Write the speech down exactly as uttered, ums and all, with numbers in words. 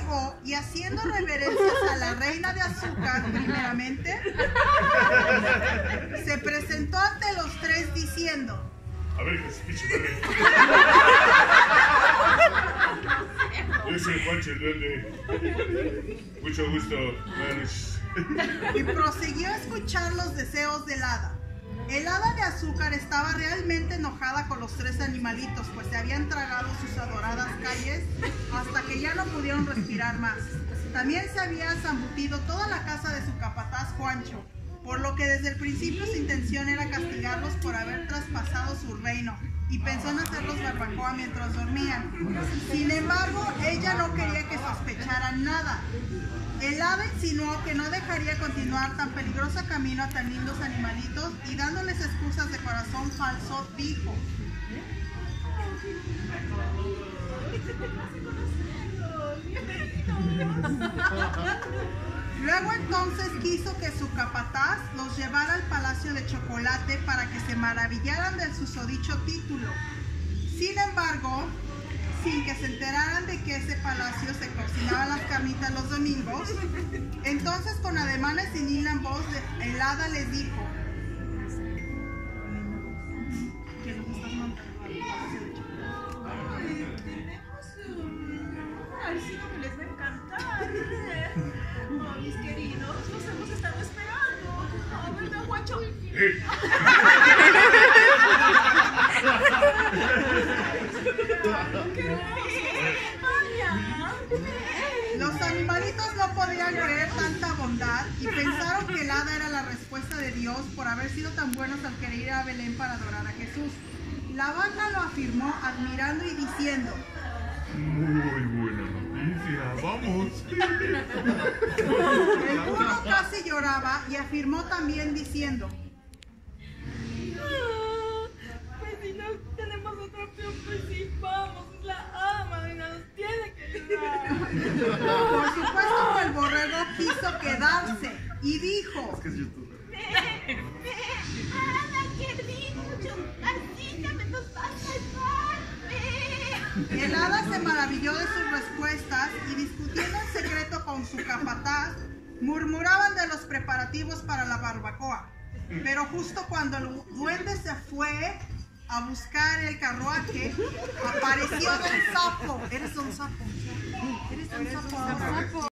llegó y haciendo reverencias a la reina de azúcar, primeramente, se presentó ante los tres diciendo: a ver, que se escuche, bebé. Yo soy Juancho el Duende. Mucho gusto, Manos. Y prosiguió a escuchar los deseos del hada. El hada de azúcar estaba realmente enojada con los tres animalitos, pues se habían tragado sus adoradas calles hasta que ya no pudieron respirar más. También se había zambutido toda la casa de su capataz Juancho, por lo que desde el principio su intención era castigarlos por haber traspasado su reino, y pensó en hacerlos barbacoa mientras dormían. Sin embargo, ella no quería que sospecharan nada. El hada insinuó que no dejaría continuar tan peligroso camino a tan lindos animalitos y dándoles excusas de corazón falso, dijo: Luego entonces quiso que su capataz los llevara al Palacio de Chocolate para que se maravillaran del susodicho título. Sin embargo, sin que se enteraran de que ese palacio se cocinaban las carnitas los domingos, entonces con ademanes sin hila en voz, el hada les dijo: ¿Qué nos estás mandando al Palacio de Chocolate? Tenemos un alcino que les va a encantar. Oh, mis queridos, los hemos estado esperando. Oh, ¿verdad, Juancho? ¡Eh! Los animalitos no podían creer tanta bondad y pensaron que el hada era la respuesta de Dios por haber sido tan buenos al querer ir a Belén para adorar a Jesús. La vaca lo afirmó admirando y diciendo: Muy buena noticia, vamos. El burro casi lloraba y afirmó también diciendo: Pues si no tenemos otra opción, pues sí, vamos, es la ama y nos tiene que ayudar. Por supuesto que el borrego quiso quedarse y dijo: ¡Ada, qué rico! ¡Asístame, nos va a salvarme! El hada se maravilló de sus respuestas y discutiendo en secreto con su capataz, murmuraban de los preparativos para la barbacoa. Pero justo cuando el duende se fue a buscar el carruaje, apareció Don Sapo. Eres Don Sapo. Eres Don Sapo ahora.